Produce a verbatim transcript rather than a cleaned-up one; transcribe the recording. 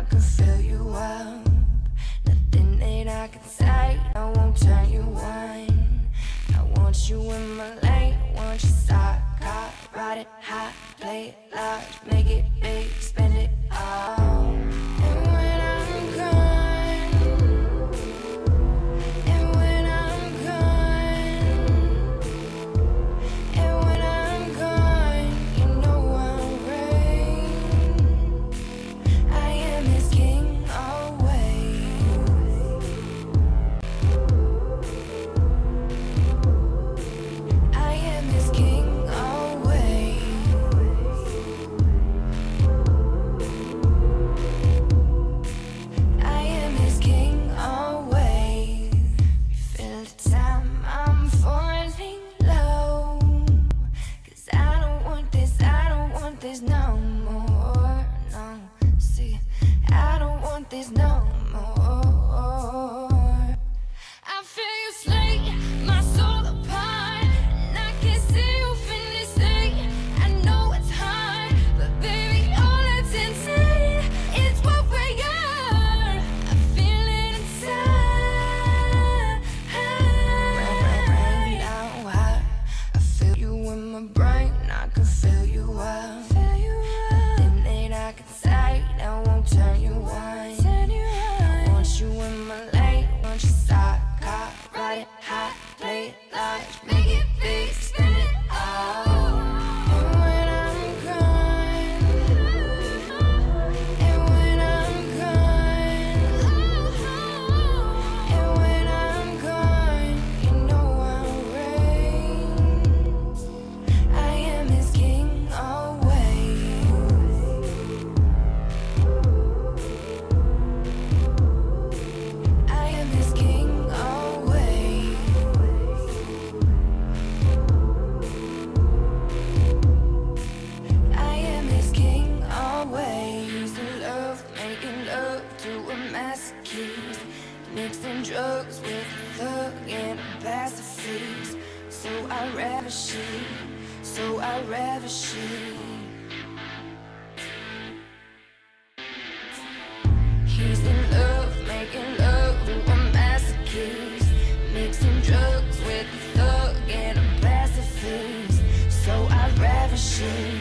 can fill you up. Nothing that I can say, I won't turn you on. I want you in my lane, want you side car, ride it high, play it large, make it big, spend it all. And when I'm gone, and when I'm gone, and when I'm gone, you know I'm reign. I am his king always. I am his king always. I am his king always. Feel the time I'm falling low, 'cause I don't want this, I don't want this no more. No, see, I don't want this no more. I feel you slay my soul apart, and I can see you finish late. I know it's hard, but baby, all that's inside is what we are. I feel it inside. Rain, rain, rain down high. I feel you in my brain, I can fill you up. Nothing that I can say that won't turn you on. I want you in my lane, want you side car, ride it high, play it large, make it big, spend it all. And when I'm gone, and when I'm gone, and when I'm gone, you know I'm reign. I am his king always. I am his king always. I am his king always. In love, making love to a masochist, mixing drugs with a thug and a pacifist. So I ravish it, so I ravish it. He's in love, making love to a masochist, mixing drugs with a thug and a pacifist. So I ravish it.